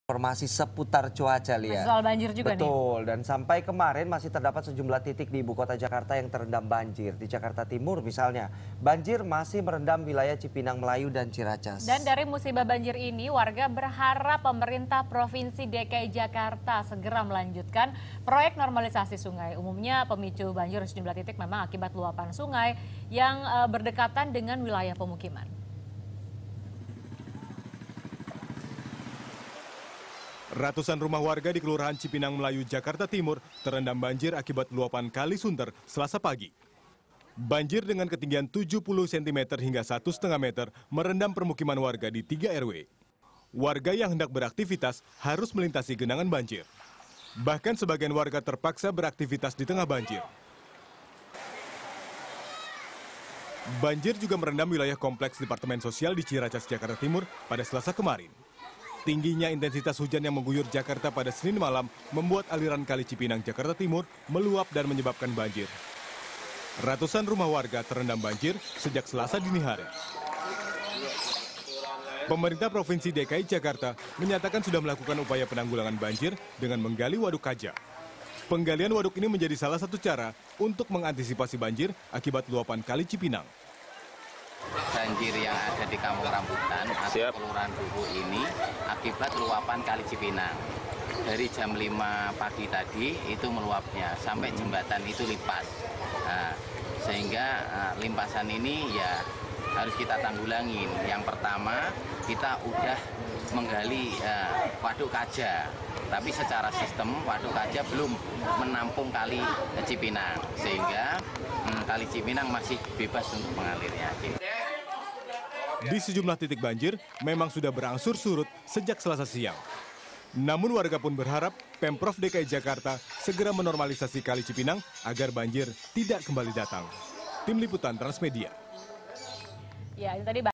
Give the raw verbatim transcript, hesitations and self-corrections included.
Informasi seputar cuaca, Lia. Soal banjir juga nih. Betul, dan sampai kemarin masih terdapat sejumlah titik di ibu kota Jakarta yang terendam banjir. Di Jakarta Timur misalnya, banjir masih merendam wilayah Cipinang Melayu dan Ciracas. Dan dari musibah banjir ini, warga berharap pemerintah Provinsi D K I Jakarta segera melanjutkan proyek normalisasi sungai. Umumnya pemicu banjir di sejumlah titik memang akibat luapan sungai yang uh, berdekatan dengan wilayah pemukiman. Ratusan rumah warga di Kelurahan Cipinang Melayu, Jakarta Timur terendam banjir akibat luapan Kali Sunter Selasa pagi. Banjir dengan ketinggian tujuh puluh sentimeter hingga satu koma lima meter merendam permukiman warga di tiga R W. Warga yang hendak beraktivitas harus melintasi genangan banjir. Bahkan sebagian warga terpaksa beraktivitas di tengah banjir. Banjir juga merendam wilayah kompleks Departemen Sosial di Ciracas, Jakarta Timur pada Selasa kemarin. Tingginya intensitas hujan yang mengguyur Jakarta pada Senin malam membuat aliran Kali Cipinang, Jakarta Timur meluap dan menyebabkan banjir. Ratusan rumah warga terendam banjir sejak Selasa dini hari. Pemerintah Provinsi D K I Jakarta menyatakan sudah melakukan upaya penanggulangan banjir dengan menggali waduk Kaja. Penggalian waduk ini menjadi salah satu cara untuk mengantisipasi banjir akibat luapan Kali Cipinang. Banjir yang ada di Kampung Rambutan atau Kelurahan Dukuh ini akibat luapan Kali Cipinang. Dari jam lima pagi tadi itu meluapnya sampai jembatan itu lipat. Nah, sehingga uh, limpasan ini ya harus kita tanggulangin. Yang pertama kita udah menggali uh, waduk Kaja, tapi secara sistem waduk Kaja belum menampung Kali Cipinang, sehingga um, Kali Cipinang masih bebas untuk mengalirnya. Di sejumlah titik banjir memang sudah berangsur surut sejak Selasa siang. Namun warga pun berharap Pemprov D K I Jakarta segera menormalisasi Kali Cipinang agar banjir tidak kembali datang. Tim Liputan Transmedia. Ya, itu tadi